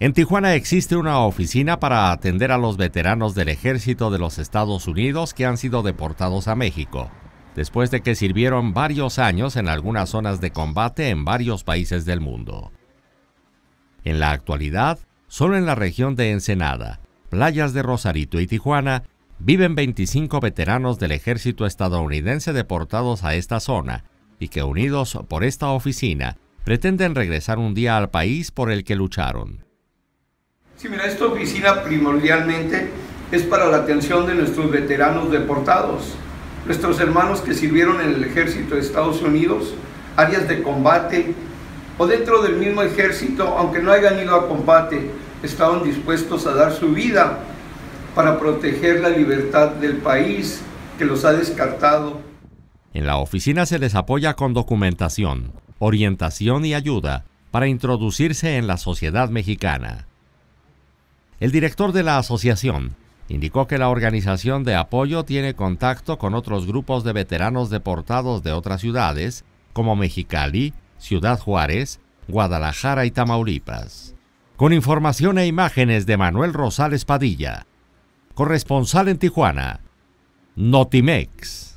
En Tijuana existe una oficina para atender a los veteranos del Ejército de los Estados Unidos que han sido deportados a México, después de que sirvieron varios años en algunas zonas de combate en varios países del mundo. En la actualidad, solo en la región de Ensenada, playas de Rosarito y Tijuana, viven 25 veteranos del ejército estadounidense deportados a esta zona y que, unidos por esta oficina, pretenden regresar un día al país por el que lucharon. Sí, mira, esta oficina primordialmente es para la atención de nuestros veteranos deportados, nuestros hermanos que sirvieron en el ejército de Estados Unidos, áreas de combate o dentro del mismo ejército, aunque no hayan ido a combate, estaban dispuestos a dar su vida para proteger la libertad del país que los ha descartado. En la oficina se les apoya con documentación, orientación y ayuda para introducirse en la sociedad mexicana. El director de la asociación indicó que la organización de apoyo tiene contacto con otros grupos de veteranos deportados de otras ciudades, como Mexicali, Ciudad Juárez, Guadalajara y Tamaulipas. Con información e imágenes de Manuel Rosales Padilla, corresponsal en Tijuana, Notimex.